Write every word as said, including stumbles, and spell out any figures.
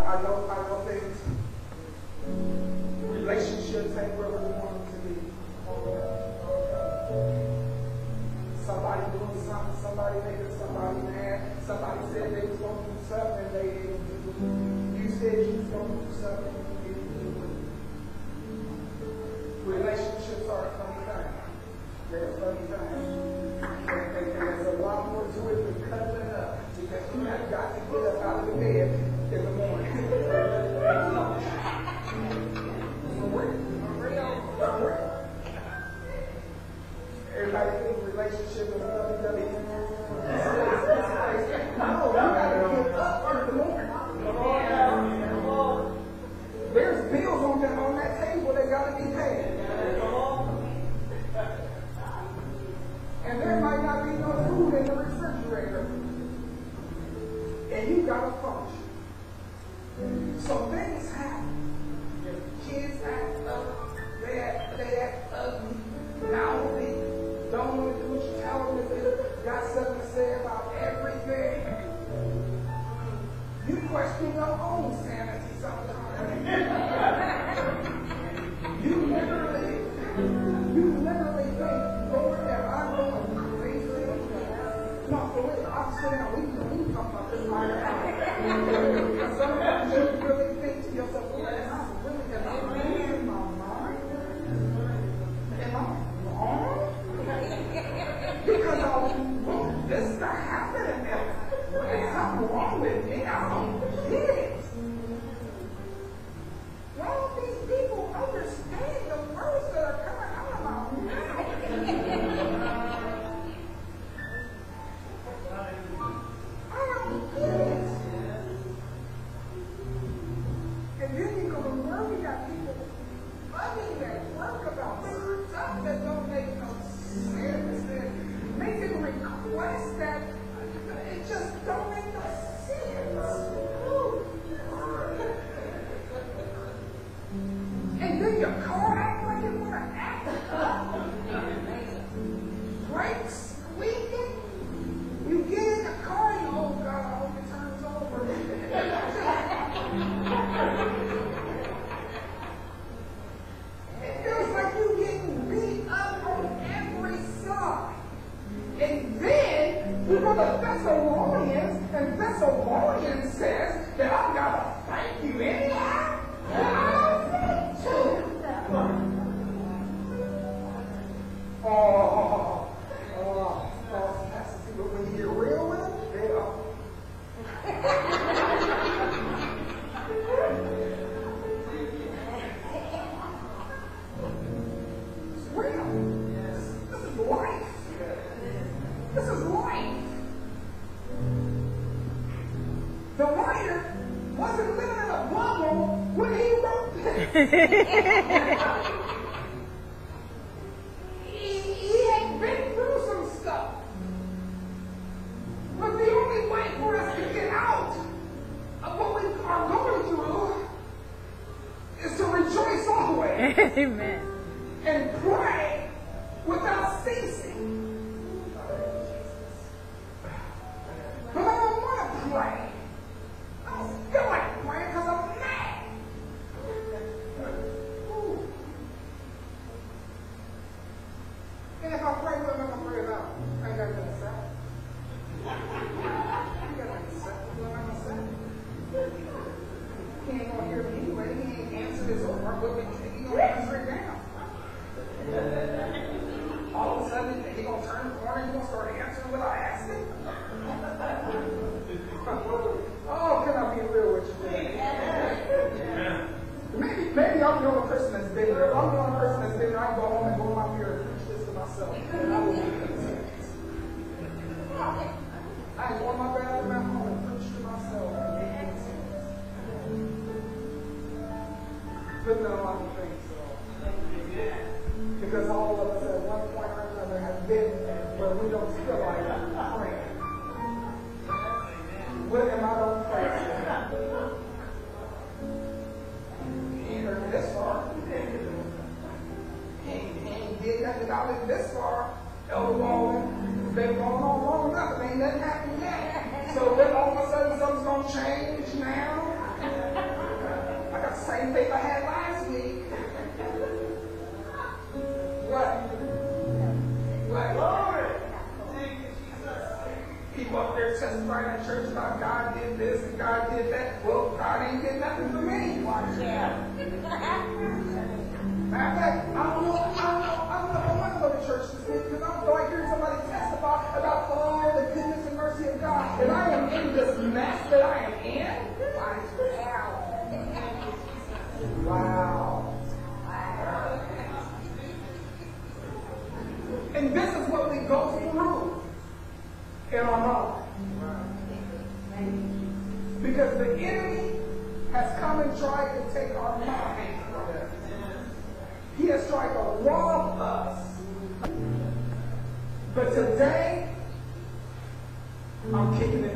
I know, I know things. Relationships ain't where we want them to be. Somebody doing something, somebody making somebody mad. Somebody said they was going to do something and they didn't do it. You said you was going to do something and you didn't do it. Relationships are a funny thing. They're a funny thing. And, and, and there's a lot more to it than cuddling up. Because you have got to get up out of the bed in the morning. Everybody think relationship is lovey dovey. No, you gotta get up in the morning. There's bills on that on that table that gotta be paid. And there might not be no food in the refrigerator. And you gotta function. So things happen. Kids act up, they act, they act ugly. Now they don't want to do what you tell them if they got something to say about everything. You question your own sanity sometimes. you literally, you literally think, Lord, am I going crazy? No, for real, I'm saying, we can talk about this later. Sometimes you really think to yourself, Lord, am I really, am I really in my mind? Am I wrong? Because I want this to happen. There's something wrong with me. I don't get it. None of these people understand the words that are coming out of my mouth. I don't get it. And then you go to work, you got people bugging at work about stuff that don't make no sense and making requests that it just don't make no sense. And then your car act like it want to act up. Brakes squeaking. You get in the car and you, oh God, I hope it turns over. It feels like you're getting beat up on every side. And then you go to Thessalonians, and Thessalonians says that I've got to thank you anyhow. Oh, oh, oh, oh, Pastor, see, but when you get real with them, they are. It's real. This is life. This is life. The writer wasn't living in a bubble when he wrote this. he, he had been through some stuff. But the only way for us to get out of what we are going through is to rejoice always. Amen. And pray without ceasing. But I don't want to pray. I don't feel like praying because I'm mad. Ooh. And if I pray, what am I going to pray about? I ain't got nothing to say. I ain't got nothing to say. What am I going to say? He ain't going to hear me anyway. He ain't answer this over. What we think he going to answer it down. All of a sudden, he going to turn the corner and he going to start answering what I asked him. Oh, can I be real with you today? Maybe, maybe I'm the only person that's been there. If I'm the only person that's been there, I can go home and go in my mirror and preach this to myself. And I will be content. I can go in my bathroom at home and preach to myself and be content. But no, I don't think so. Because all of us at one point or another have been where we don't feel like praying. What am I going to pray for? He ain't heard me this far. He ain't, he ain't did nothing about it this far. Elder Walden, it's been going on long enough. It ain't nothing happened yet. So then all of a sudden something's going to change now. testifying at church about God did this and God did that. Well, God ain't did nothing for me. Watch out. Matter of fact, I don't know, I don't know, I don't know if I want to go to church this week because I don't feel like hearing somebody testify about all the goodness and mercy of God. If I am in this mess that I am in, watch out. Wow. And this is what we go through in our lives. Because the enemy has come and tried to take our mind from us. He has tried to rob us. But today, I'm kicking it